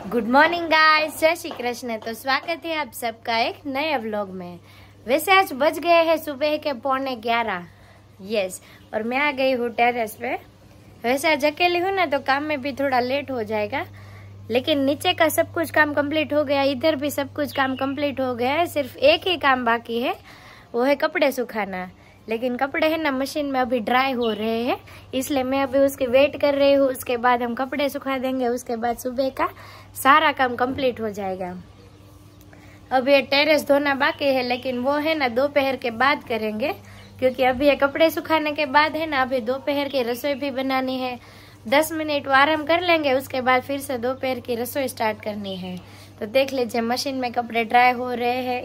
Good morning guys, जय श्री कृष्ण। तो स्वागत है आप सबका एक नए व्लॉग में। वैसे आज बज गए हैं सुबह के 11:15। यस, और मैं आ गई हूँ टेरेस पे। वैसे आज अकेली हूँ ना, तो काम में भी थोड़ा लेट हो जाएगा, लेकिन नीचे का सब कुछ काम कंप्लीट हो गया, इधर भी सब कुछ काम कंप्लीट हो गया है। सिर्फ एक ही काम बाकी है, वो है कपड़े सुखाना। लेकिन कपड़े है ना मशीन में अभी ड्राई हो रहे हैं, इसलिए मैं अभी उसकी वेट कर रही हूँ। उसके बाद हम कपड़े सुखा देंगे, उसके बाद सुबह का सारा काम कंप्लीट हो जाएगा। अब ये टेरेस धोना बाकी है, लेकिन वो है ना दोपहर के बाद करेंगे, क्योंकि अभी ये कपड़े सुखाने के बाद है ना अभी दोपहर की रसोई भी बनानी है। 10 मिनट आराम कर लेंगे, उसके बाद फिर से दोपहर की रसोई स्टार्ट करनी है। तो देख लीजिए मशीन में कपड़े ड्राई हो रहे हैं।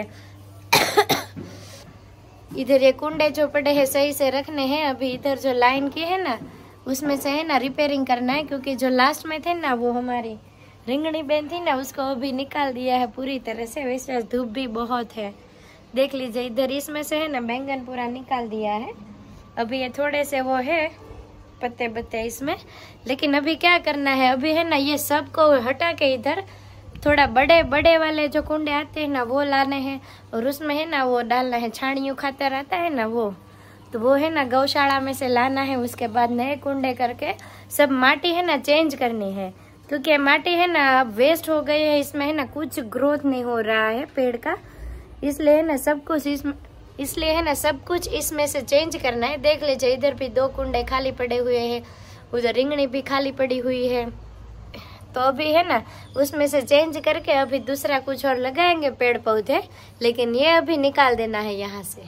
इधर ये कुंडे जो पड़े हैं सही से रखने हैं। अभी इधर जो लाइन की है ना, उसमें से है ना रिपेयरिंग करना है, क्योंकि जो लास्ट में थे ना वो हमारी रिंगणी बहन थी ना, उसको अभी निकाल दिया है पूरी तरह से। वैसे धूप भी बहुत है, देख लीजिए इधर इसमें से है ना बैंगन पूरा निकाल दिया है। अभी ये थोड़े से वो है पत्ते बत्ते इसमें, लेकिन अभी क्या करना है, अभी है ना ये सब को हटा के इधर थोड़ा बड़े बड़े वाले जो कुंडे आते हैं ना वो लाने हैं, और उसमें है ना वो डालना है छाणियों खातर आता है ना वो, तो वो है ना गौशाला में से लाना है। उसके बाद नए कुंडे करके सब माटी है ना चेंज करनी है, क्योंकि माटी है ना अब वेस्ट हो गई है, इसमें है ना कुछ ग्रोथ नहीं हो रहा है पेड़ का, इसलिए है ना सब कुछ इसमें से चेंज करना है। देख लीजिए इधर भी 2 कुंडे खाली पड़े हुए हैं, उधर रिंगणी भी खाली पड़ी हुई है। तो अभी है ना उसमें से चेंज करके अभी दूसरा कुछ और लगाएंगे पेड़ पौधे, लेकिन ये अभी निकाल देना है यहाँ से।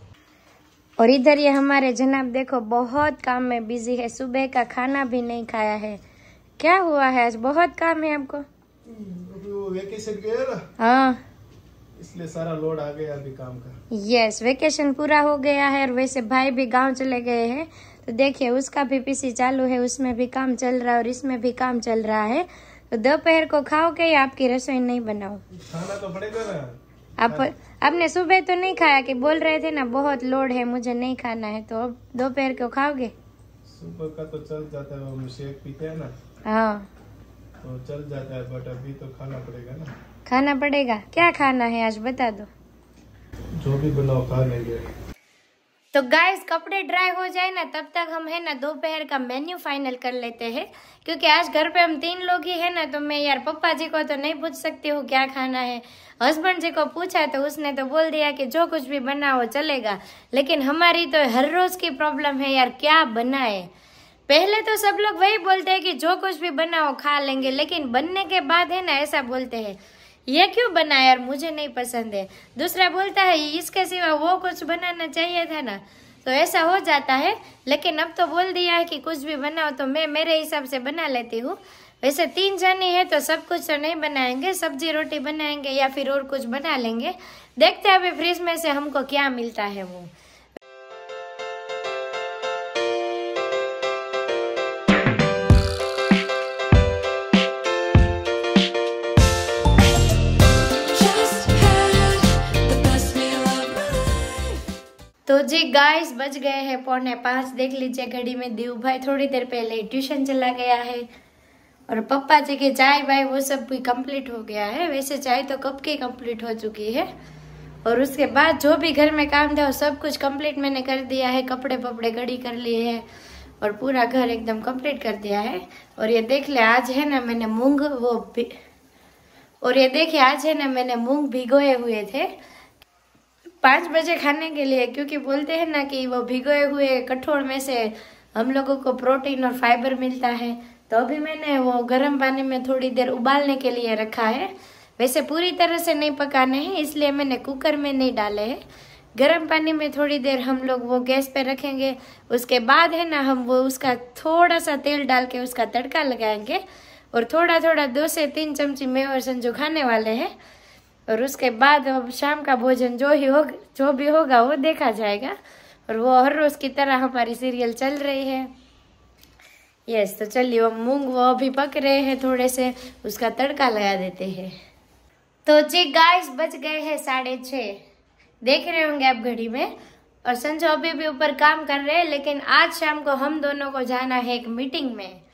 और इधर ये हमारे जनाब देखो बहुत काम में बिजी है, सुबह का खाना भी नहीं खाया है। क्या हुआ है, आज बहुत काम है आपको? वो वेकेशन गया ना, हाँ इसलिए सारा लोड आ गया अभी काम का। यस, वेकेशन पूरा हो गया है, और वैसे भाई भी गांव चले गए हैं, तो देखिए उसका भी पीसी चालू है, उसमें भी काम चल रहा है और इसमें भी काम चल रहा है। तो दोपहर को खाओगे या आपकी रसोई नहीं बनाओ? खाना तो पड़ेगा ना। आपने सुबह तो नहीं खाया कि बोल रहे थे ना बहुत लोड है मुझे नहीं खाना है, तो अब दोपहर को खाओगे? सुबह का तो चल जाता है, वो शेक पीते हैं ना, हाँ तो चल जाता है, बट अभी तो खाना पड़ेगा ना। खाना पड़ेगा। क्या खाना है आज बता दो। जो भी बनाओ खा लेंगे। तो गाइस कपड़े ड्राई हो जाए ना, तब तक हम है ना दोपहर का मेन्यू फाइनल कर लेते हैं, क्योंकि आज घर पे हम 3 लोग ही है ना, तो मैं यार पप्पा जी को तो नहीं पूछ सकती हूँ क्या खाना है। हस्बैंड जी को पूछा तो उसने तो बोल दिया कि जो कुछ भी बनाओ चलेगा, लेकिन हमारी तो हर रोज की प्रॉब्लम है यार क्या बनाए। पहले तो सब लोग वही बोलते हैं कि जो कुछ भी बनाओ खा लेंगे, लेकिन बनने के बाद है ना ऐसा बोलते हैं ये क्यों बना यार, मुझे नहीं पसंद है। दूसरा बोलता है इसके सिवा वो कुछ बनाना चाहिए था ना, तो ऐसा हो जाता है। लेकिन अब तो बोल दिया है कि कुछ भी बनाओ, तो मैं मेरे हिसाब से बना लेती हूँ। वैसे 3 जने हैं तो सब कुछ तो नहीं बनाएंगे, सब्जी रोटी बनाएंगे या फिर और कुछ बना लेंगे। देखते हैं अभी फ्रिज में से हमको क्या मिलता है वो। तो जी गाइस बज गए हैं 4:45। देख लीजिए घड़ी में, दीव भाई थोड़ी देर पहले ट्यूशन चला गया है, और पप्पा जी की चाय भाई वो सब भी कंप्लीट हो गया है। वैसे चाय तो कब की कंप्लीट हो चुकी है, और उसके बाद जो भी घर में काम था वो सब कुछ कंप्लीट मैंने कर दिया है। कपड़े पपड़े घड़ी कर लिए हैं और पूरा घर एकदम कंप्लीट कर दिया है। और ये देख ले आज है ना मैंने मूंग भिगोए हुए थे 5 बजे खाने के लिए, क्योंकि बोलते हैं ना कि वो भिगोए हुए कठोर में से हम लोगों को प्रोटीन और फाइबर मिलता है। तो अभी मैंने वो गर्म पानी में थोड़ी देर उबालने के लिए रखा है। वैसे पूरी तरह से नहीं पकाने हैं, इसलिए मैंने कुकर में नहीं डाले हैं। गर्म पानी में थोड़ी देर हम लोग वो गैस पे रखेंगे, उसके बाद है ना हम वो उसका थोड़ा सा तेल डाल के उसका तड़का लगाएंगे, और थोड़ा थोड़ा 2 से 3 चमची मैं और संजू खाने वाले हैं। और उसके बाद अब शाम का भोजन जो भी होगा वो देखा जाएगा, और वो हर रोज की तरह हमारी सीरियल चल रही है। यस, तो चलिए वो मूंग वो अभी पक रहे हैं, थोड़े से उसका तड़का लगा देते हैं। तो जी गाइस बज गए हैं 6:30, देख रहे होंगे आप घड़ी में। और संजू अभी भी ऊपर काम कर रहे हैं, लेकिन आज शाम को हम दोनों को जाना है एक मीटिंग में।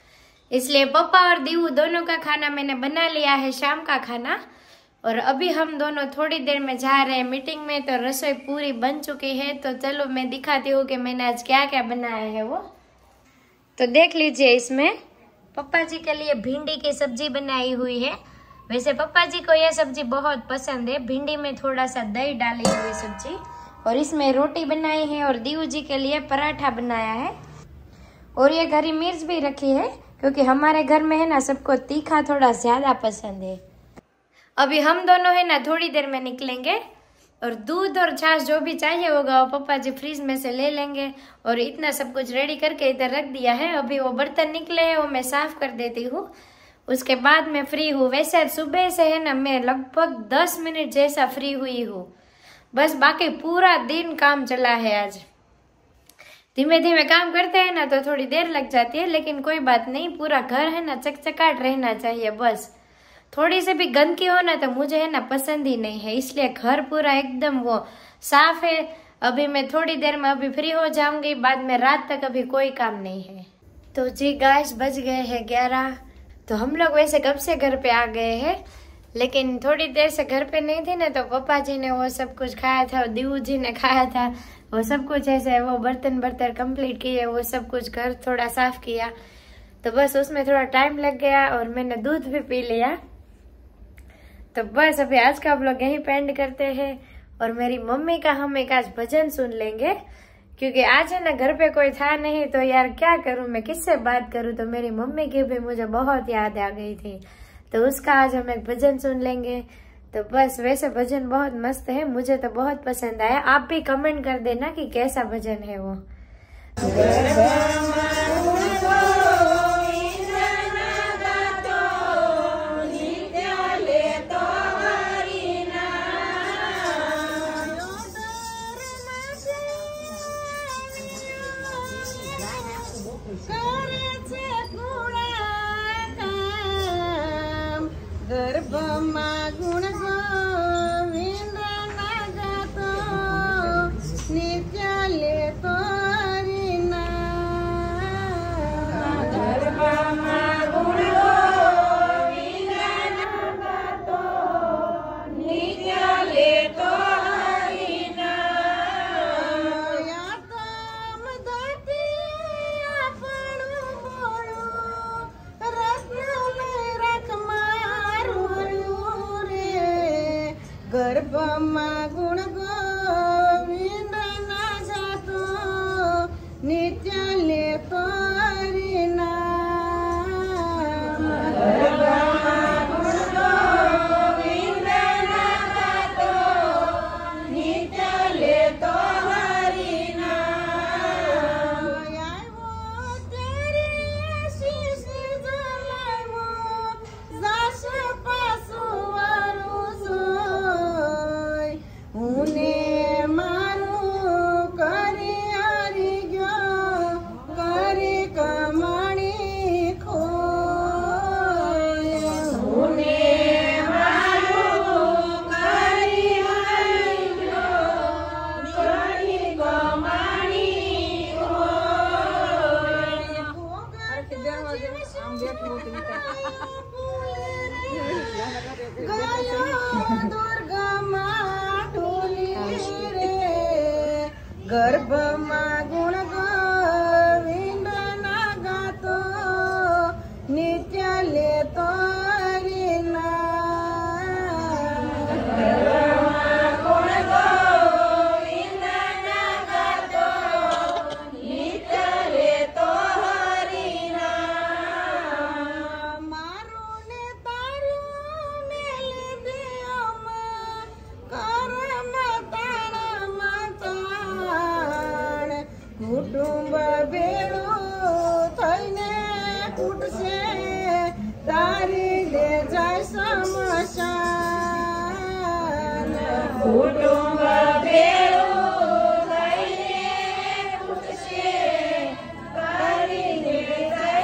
इसलिए पापा और दीवू दोनों का खाना मैंने बना लिया है, शाम का खाना। और अभी हम दोनों थोड़ी देर में जा रहे हैं मीटिंग में। तो रसोई पूरी बन चुकी है, तो चलो मैं दिखाती हूँ कि मैंने आज क्या क्या बनाया है वो। तो देख लीजिए, इसमें पापा जी के लिए भिंडी की सब्जी बनाई हुई है। वैसे पापा जी को यह सब्जी बहुत पसंद है, भिंडी में थोड़ा सा दही डाली हुई सब्जी। और इसमें रोटी बनाई है और दीवू जी के लिए पराठा बनाया है। और ये हरी मिर्च भी रखी है, क्योंकि हमारे घर में है ना सबको तीखा थोड़ा ज्यादा पसंद है। अभी हम दोनों है ना थोड़ी देर में निकलेंगे, और दूध और छाछ जो भी चाहिए होगा वो पापा जी फ्रिज में से ले लेंगे। और इतना सब कुछ रेडी करके इधर रख दिया है। अभी वो बर्तन निकले हैं, वो मैं साफ कर देती हूँ, उसके बाद मैं फ्री हूँ। वैसे सुबह से है ना मैं लगभग 10 मिनट जैसा फ्री हुई हूँ, बस बाकी पूरा दिन काम चला है आज। धीमे धीमे काम करते हैं ना तो थोड़ी देर लग जाती है, लेकिन कोई बात नहीं, पूरा घर है ना चकचकाट रहना चाहिए। बस थोड़ी सी भी गंदगी हो ना तो मुझे है ना पसंद ही नहीं है, इसलिए घर पूरा एकदम वो साफ है। अभी मैं थोड़ी देर में अभी फ्री हो जाऊंगी, बाद में रात तक अभी कोई काम नहीं है। तो जी गाइस, बज गए हैं 11। तो हम लोग वैसे कब से घर पे आ गए हैं, लेकिन थोड़ी देर से घर पे नहीं थे ना, तो पापा जी ने वो सब कुछ खाया था, दीवू जी ने खाया था, वो सब कुछ ऐसे वो बर्तन कंप्लीट किए, वो सब कुछ घर थोड़ा साफ किया। तो बस उसमें थोड़ा टाइम लग गया और मैंने दूध भी पी लिया। तो बस अभी आज का व्लॉग यहीं पे एंड करते हैं। और मेरी मम्मी का हम एक आज भजन सुन लेंगे, क्योंकि आज है ना घर पे कोई था नहीं, तो यार क्या करूं मैं, किससे बात करूं। तो मेरी मम्मी की भी मुझे बहुत याद आ गई थी, तो उसका आज हम एक भजन सुन लेंगे। तो बस वैसे भजन बहुत मस्त है, मुझे तो बहुत पसंद आया। आप भी कमेंट कर देना कि कैसा भजन है वो। गर्भ गुण गोविंद ना गातो नित्य लेतो कुटुंब बेड़ो थईने कुटसे तारी ले जाय समशान कुटुंब बेड़ो थईने कुटसे तारी ले जाय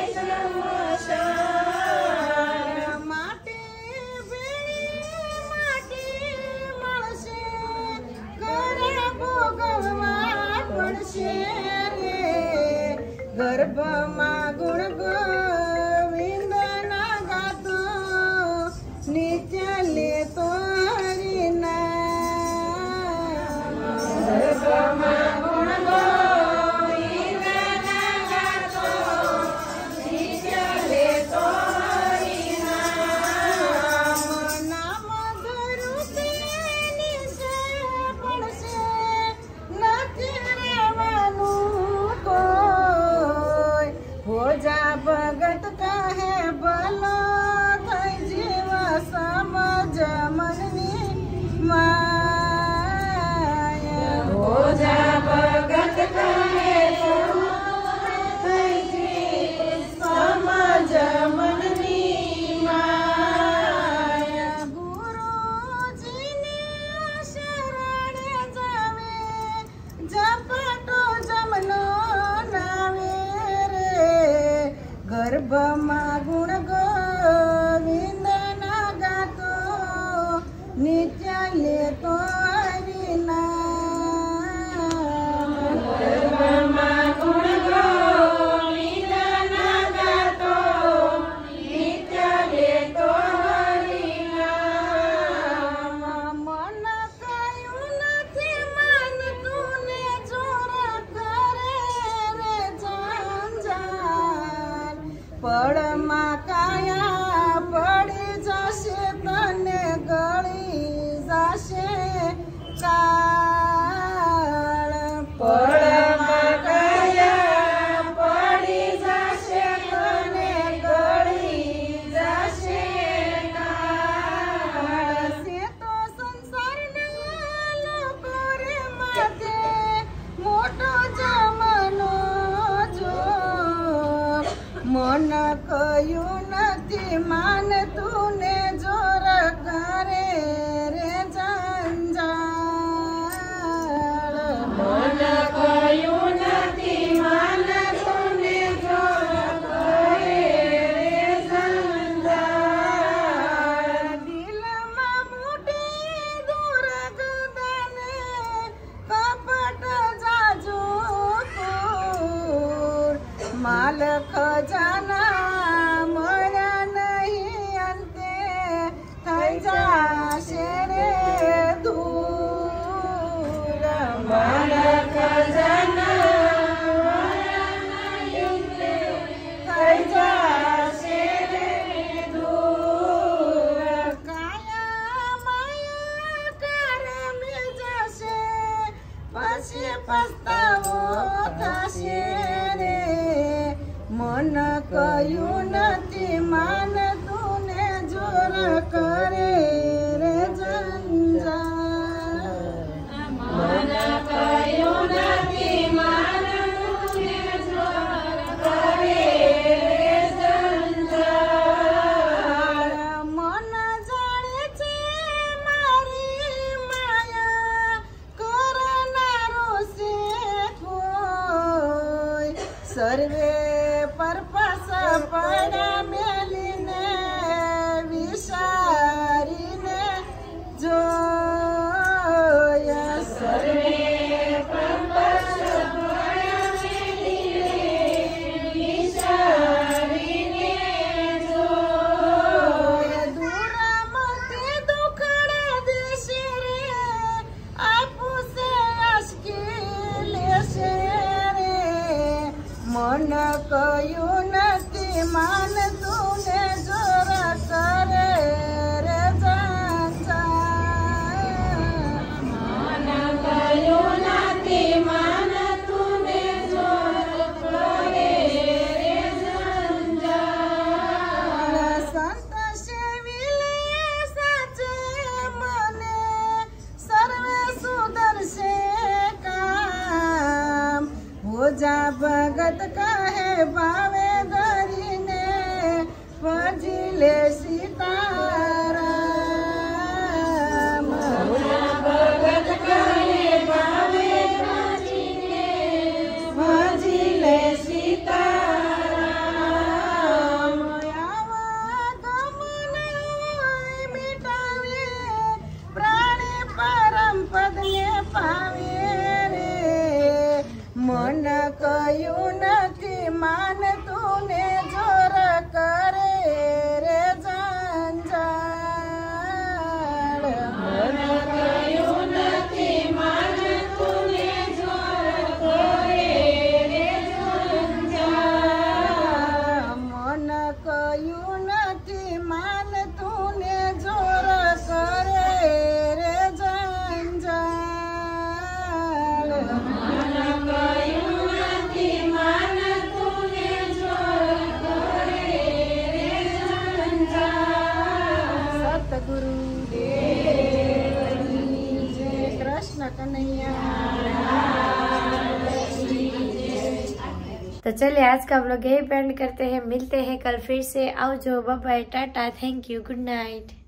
समशान माटी बेड़ी माटी मळसे करे भोगवा पड़से गर्भ गुण गोविंद सीताराम भगत कहे भावे भजिले सीताराम आवा गमन मिटावे प्राणी परम पद ने पावे रे मन कયું નથી માન તુને જોર કરે રે જંજાળ મન કયું નથી માન તુને જોર કરે રે જંજાળ મન કયું નથી માન તુને જોર કરે રે જંજાળ सतगुरु देव जय कृष्ण कन्हैया। तो चलिए आज का व्लॉग यही एंड करते हैं, मिलते हैं कल फिर से। आओ जो, bye bye, tata, thank you, good night.